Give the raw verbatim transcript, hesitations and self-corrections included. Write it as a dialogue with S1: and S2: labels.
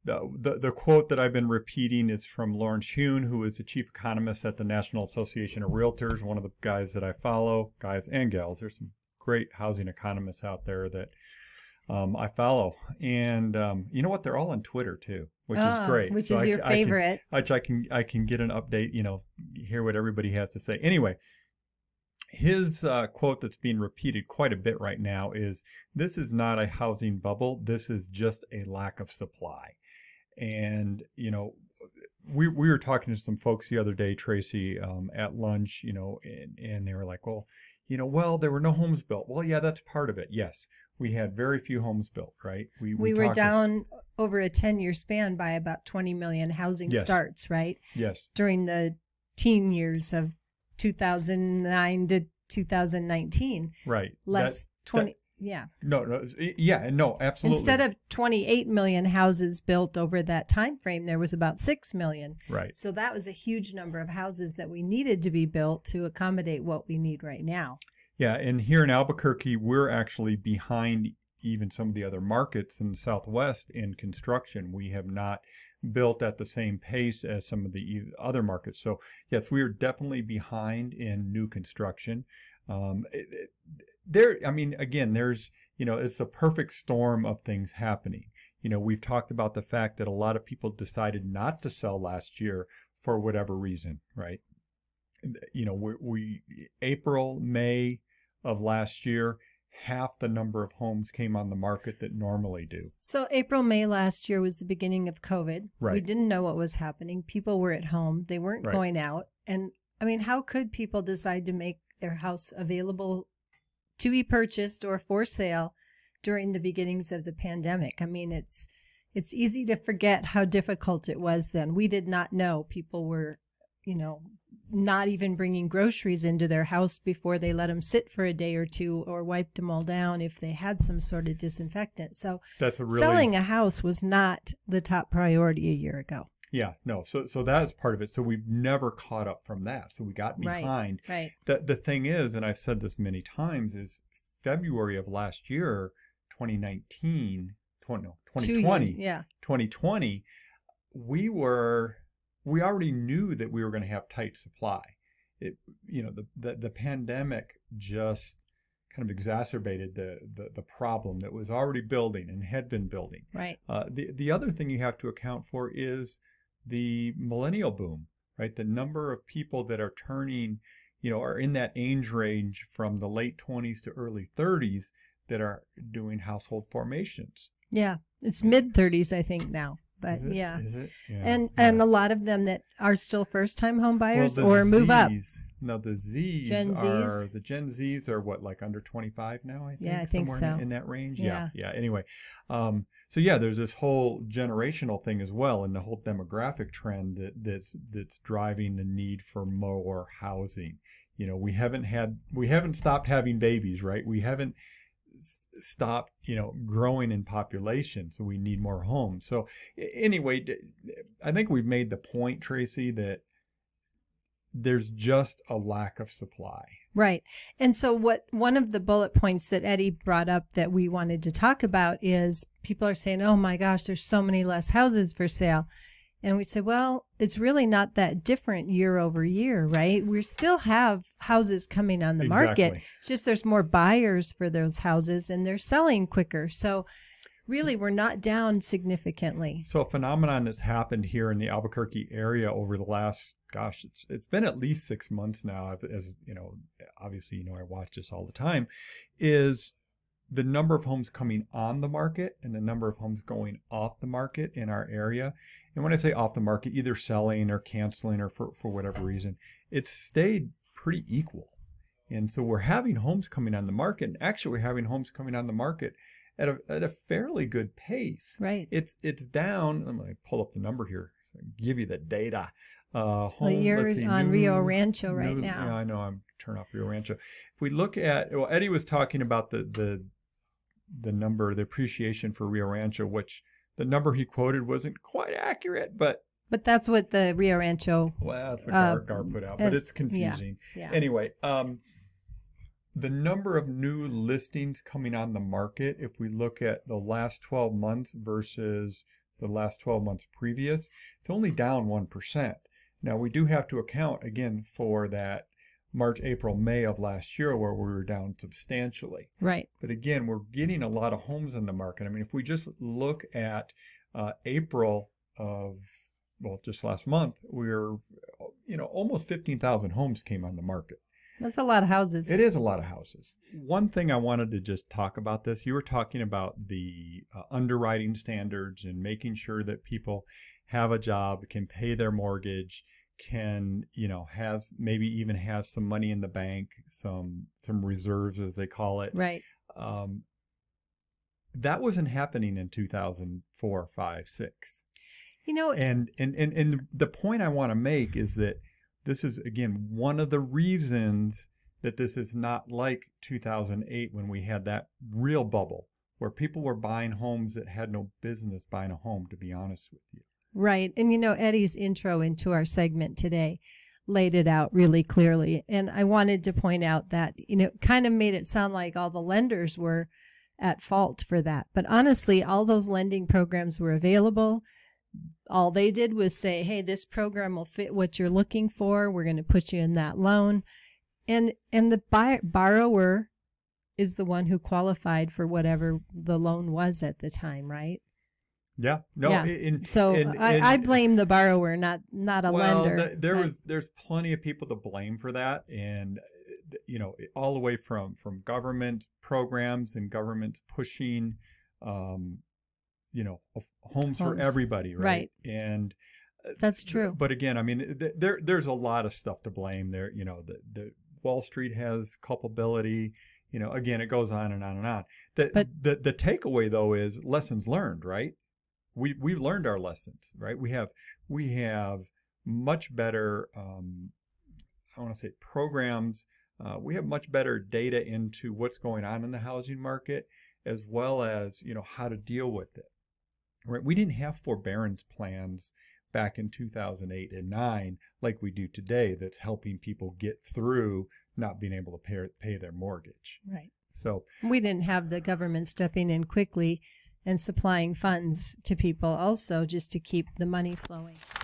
S1: the, the the quote that I've been repeating is from Lawrence Hune, who is the chief economist at the National Association of Realtors, one of the guys that I follow, guys and gals. There's some great housing economists out there that um, I follow. And um, you know what? They're all on Twitter too, which
S2: oh,
S1: is great.
S2: Which
S1: so
S2: is
S1: I,
S2: your
S1: I
S2: favorite.
S1: Can, which I can, I can get an update, you know, hear what everybody has to say. Anyway, his uh, quote that's being repeated quite a bit right now is, this is not a housing bubble. This is just a lack of supply. And, you know, we we were talking to some folks the other day, Tracy, um, at lunch, you know, and, and they were like, well, you know, well, there were no homes built. Well, yeah, that's part of it. Yes, we had very few homes built, right?
S2: We, we, we were down to, over a ten-year span by about twenty million housing yes. starts, right?
S1: Yes.
S2: During the teen years of two thousand nine to two thousand nineteen.
S1: Right.
S2: Less
S1: that,
S2: twenty.
S1: That,
S2: yeah.
S1: No, no. Yeah. No, absolutely.
S2: Instead of twenty-eight million houses built over that time frame, there was about six million.
S1: Right.
S2: So that was a huge number of houses that we needed to be built to accommodate what we need right now.
S1: Yeah. And here in Albuquerque, we're actually behind even some of the other markets in the Southwest in construction. We have not built at the same pace as some of the other markets. So yes, we are definitely behind in new construction. Um, it, it, there, I mean, again, there's, you know, it's a perfect storm of things happening. You know, we've talked about the fact that a lot of people decided not to sell last year for whatever reason, right? You know, we, we April, May of last year, half the number of homes came on the market that normally do.
S2: So April, May last year was the beginning of COVID.
S1: Right.
S2: We didn't know what was happening. People were at home. They weren't
S1: right.
S2: going out. And I mean, how could people decide to make their house available to be purchased or for sale during the beginnings of the pandemic? I mean, it's it's easy to forget how difficult it was then. We did not know. People were, you know, not even bringing groceries into their house before they let them sit for a day or two, or wiped them all down if they had some sort of disinfectant. So
S1: that's a really,
S2: selling a house was not the top priority a year ago.
S1: Yeah, no. So so that is part of it. So we've never caught up from that. So we got behind.
S2: Right. right.
S1: The the thing is, and I've said this many times, is February of last year, twenty nineteen, twenty, no, twenty twenty,
S2: Two years, yeah.
S1: twenty twenty, we were we already knew that we were going to have tight supply. It you know the the, the pandemic just kind of exacerbated the, the the problem that was already building and had been building.
S2: Right.
S1: Uh, the the other thing you have to account for is the millennial boom, right? The number of people that are turning, you know, are in that age range from the late twenties to early thirties that are doing household formations.
S2: Yeah, it's mid thirties, I think now. But
S1: is it?
S2: yeah.
S1: Is it? Yeah.
S2: And
S1: yeah.
S2: and a lot of them that are still first-time home buyers
S1: well,
S2: or move up.
S1: No, the Z's
S2: Gen
S1: are
S2: Zs?
S1: the Gen Zs are what, like under twenty-five now, I think.
S2: Yeah, I think
S1: somewhere
S2: so.
S1: in, in that range.
S2: Yeah.
S1: Yeah. Yeah. Anyway, um, so yeah, there's this whole generational thing as well, and the whole demographic trend that that's that's driving the need for more housing. You know, we haven't had we haven't stopped having babies, right? We haven't stopped, you know, growing in population, so we need more homes. So anyway, I think we've made the point, Tracy, that there's just a lack of supply.
S2: Right. And so what one of the bullet points that Eddie brought up that we wanted to talk about is people are saying, oh my gosh, there's so many less houses for sale. And we said, well, it's really not that different year over year, right? We still have houses coming on the
S1: Exactly.
S2: market. It's just there's more buyers for those houses and they're selling quicker. So really, we're not down significantly.
S1: So a phenomenon that's happened here in the Albuquerque area over the last, gosh, it's it's been at least six months now, as you know, obviously, you know, I watch this all the time, is the number of homes coming on the market and the number of homes going off the market in our area. And when I say off the market, either selling or canceling or for, for whatever reason, it's stayed pretty equal. And so we're having homes coming on the market, and actually we're having homes coming on the market at a, at a fairly good pace.
S2: Right.
S1: It's it's down. I'm going to pull up the number here, so I can give you the data. Uh, home,
S2: well, you're
S1: let's see,
S2: on
S1: new,
S2: Rio Rancho right
S1: new,
S2: now.
S1: Yeah, I know. I'm turn off Rio Rancho. If we look at, well, Eddie was talking about the the the number, the appreciation for Rio Rancho, which the number he quoted wasn't quite accurate, but
S2: But that's what the Rio Rancho.
S1: well, that's what
S2: uh,
S1: Gar, Gar put out, but it's confusing.
S2: Yeah, yeah.
S1: Anyway, um, the number of new listings coming on the market, if we look at the last twelve months versus the last twelve months previous, it's only down one percent. Now, we do have to account, again, for that March, April, May of last year where we were down substantially.
S2: Right.
S1: But again, we're getting a lot of homes in the market. I mean, if we just look at uh, April of, well, just last month, we were, you know, almost fifteen thousand homes came on the market.
S2: That's a lot of houses.
S1: It is a lot of houses. One thing I wanted to just talk about this, you were talking about the uh, underwriting standards and making sure that people have a job, can pay their mortgage, can, you know, have maybe even have some money in the bank, some some reserves as they call it.
S2: Right.
S1: Um, that wasn't happening in two thousand four, five, six.
S2: You know,
S1: and and and, and the point I want to make is that this is, again, one of the reasons that this is not like two thousand eight when we had that real bubble where people were buying homes that had no business buying a home, to be honest with you.
S2: Right. And, you know, Eddie's intro into our segment today laid it out really clearly. And I wanted to point out that, you know, it kind of made it sound like all the lenders were at fault for that. But honestly, all those lending programs were available. All they did was say, hey, this program will fit what you're looking for. We're going to put you in that loan. And and the buy, borrower is the one who qualified for whatever the loan was at the time, right?
S1: Yeah. No.
S2: Yeah.
S1: In,
S2: so
S1: in,
S2: I,
S1: in,
S2: I blame the borrower, not not a
S1: well,
S2: lender.
S1: Th there
S2: but,
S1: was there's plenty of people to blame for that, and you know, all the way from from government programs and governments pushing, um, you know, homes, homes for everybody, right?
S2: Right.
S1: And
S2: that's true.
S1: But again, I mean, th there there's a lot of stuff to blame there. You know, the the Wall Street has culpability. You know, again, it goes on and on and on. The
S2: but,
S1: the the takeaway though is lessons learned, right? We we've learned our lessons, right? We have we have much better, um, I want to say programs. Uh, we have much better data into what's going on in the housing market, as well as, you know, how to deal with it. Right? We didn't have forbearance plans back in two thousand eight and nine like we do today. That's helping people get through not being able to pay pay their mortgage.
S2: Right.
S1: So
S2: we didn't have the government stepping in quickly and supplying funds to people also just to keep the money flowing.